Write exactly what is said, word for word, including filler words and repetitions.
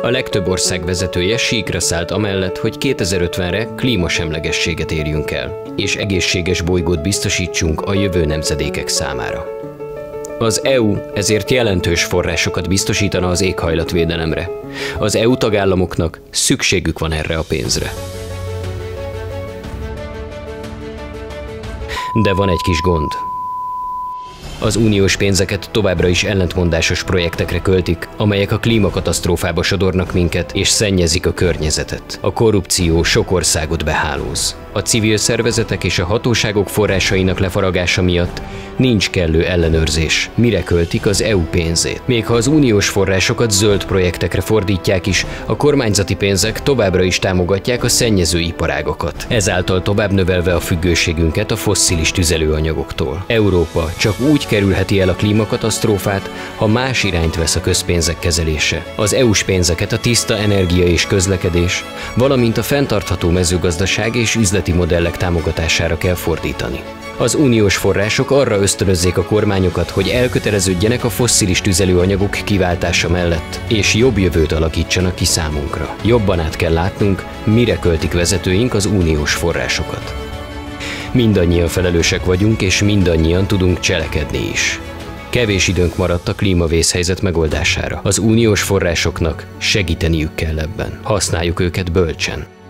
A legtöbb ország vezetője síkra szállt amellett, hogy kétezer-ötvenre klímasemlegességet érjünk el, és egészséges bolygót biztosítsunk a jövő nemzedékek számára. Az é u ezért jelentős forrásokat biztosítana az éghajlatvédelemre. Az é u tagállamoknak szükségük van erre a pénzre. De van egy kis gond. Az uniós pénzeket továbbra is ellentmondásos projektekre költik, amelyek a klímakatasztrófába sodornak minket és szennyezik a környezetet. A korrupció sok országot behálóz. A civil szervezetek és a hatóságok forrásainak lefaragása miatt nincs kellő ellenőrzés, mire költik az é u pénzét. Még ha az uniós forrásokat zöld projektekre fordítják is, a kormányzati pénzek továbbra is támogatják a szennyező iparágakat, ezáltal tovább növelve a függőségünket a fosszilis tüzelőanyagoktól. Európa csak úgy kerülheti el a klímakatasztrófát, ha más irányt vesz a közpénzek kezelése. Az é u-s pénzeket a tiszta energia és közlekedés, valamint a fenntartható mezőgazdaság és üzleti modellek támogatására kell fordítani. Az uniós források arra ösztönözzék a kormányokat, hogy elköteleződjenek a fosszilis tüzelőanyagok kiváltása mellett, és jobb jövőt alakítsanak ki számunkra. Jobban át kell látnunk, mire költik vezetőink az uniós forrásokat. Mindannyian felelősek vagyunk, és mindannyian tudunk cselekedni is. Kevés időnk maradt a klímavészhelyzet megoldására. Az uniós forrásoknak segíteniük kell ebben. Használjuk őket bölcsen.